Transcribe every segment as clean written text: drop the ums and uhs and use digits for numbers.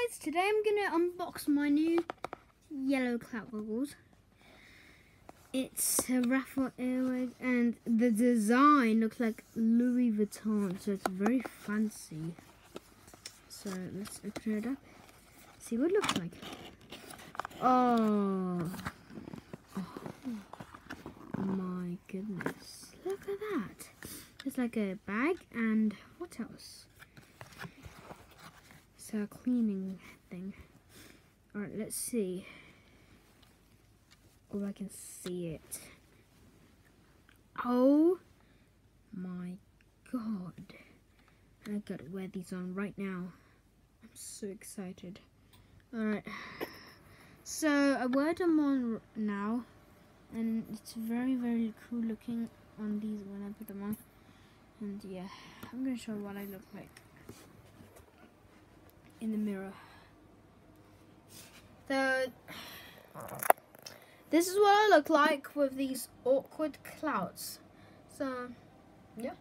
guys, today I'm gonna unbox my new yellow clout goggles. It's a raffle airways and the design looks like Louis Vuitton, so it's very fancy. So let's open it up, see what it looks like. Oh my goodness, look at that. It's like a bag, and what else? It's a cleaning thing. Alright, let's see. Oh, I can see it. Oh my god. I gotta wear these on right now. I'm so excited. Alright. So I wear them on now, and it's very, very cool looking on these when I put them on. And yeah, I'm gonna show what I look like in the mirror. So this is what I look like with these awkward clouts. So yeah.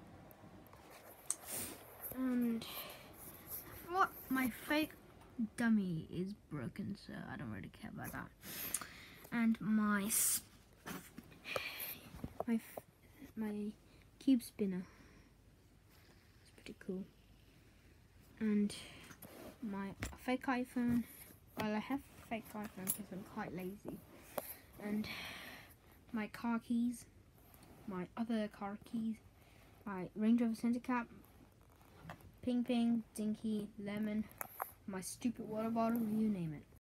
And what, my fake dummy is broken, so I don't really care about that. And my cube spinner. It's pretty cool. And my fake iPhone. Well, I have a fake iPhone because I'm quite lazy. And my car keys, my other car keys, my Range Rover center cap, Ping Ping, Dinky, Lemon, my stupid water bottle, you name it.